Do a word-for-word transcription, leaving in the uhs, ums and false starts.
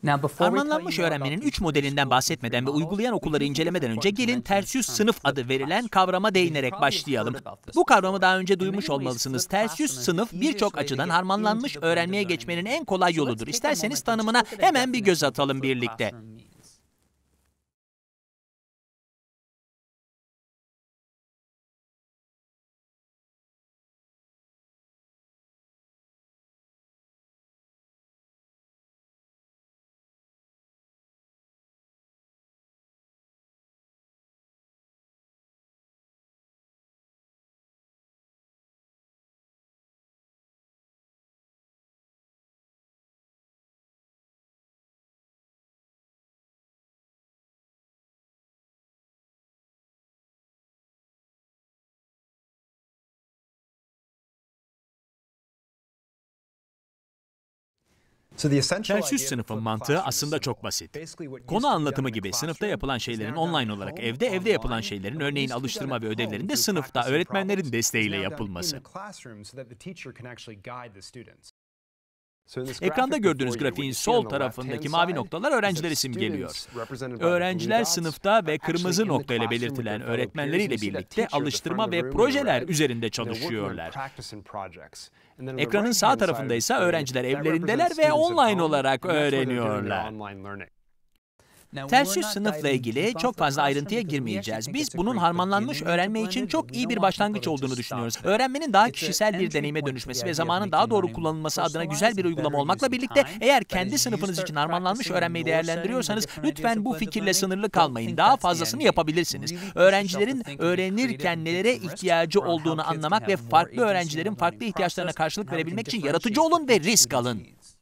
Harmanlanmış öğrenmenin üç modelinden bahsetmeden ve uygulayan okulları incelemeden önce gelin ters yüz sınıf adı verilen kavrama değinerek başlayalım. Bu kavramı daha önce duymuş olmalısınız. Ters yüz sınıf birçok açıdan harmanlanmış öğrenmeye geçmenin en kolay yoludur. İsterseniz tanımına hemen bir göz atalım birlikte. Ters yüz sınıfın mantığı aslında çok basit. Konu anlatımı gibi sınıfta yapılan şeylerin online olarak evde, evde yapılan şeylerin örneğin alıştırma ve ödevlerin de sınıfta öğretmenlerin desteğiyle yapılması. Ekranda gördüğünüz grafiğin sol tarafındaki mavi noktalar öğrencileri simgeliyor. Öğrenciler sınıfta ve kırmızı nokta ile belirtilen öğretmenleriyle birlikte alıştırma ve projeler üzerinde çalışıyorlar. Ekranın sağ tarafında ise öğrenciler evlerindeler ve online olarak öğreniyorlar. Ters yüz sınıfla ilgili çok fazla ayrıntıya girmeyeceğiz. Biz bunun harmanlanmış öğrenme için çok iyi bir başlangıç olduğunu düşünüyoruz. Öğrenmenin daha kişisel bir deneyime dönüşmesi ve zamanın daha doğru kullanılması adına güzel bir uygulama olmakla birlikte eğer kendi sınıfınız için harmanlanmış öğrenmeyi değerlendiriyorsanız lütfen bu fikirle sınırlı kalmayın. Daha fazlasını yapabilirsiniz. Öğrencilerin öğrenirken nelere ihtiyacı olduğunu anlamak ve farklı öğrencilerin farklı ihtiyaçlarına karşılık verebilmek için yaratıcı olun ve risk alın.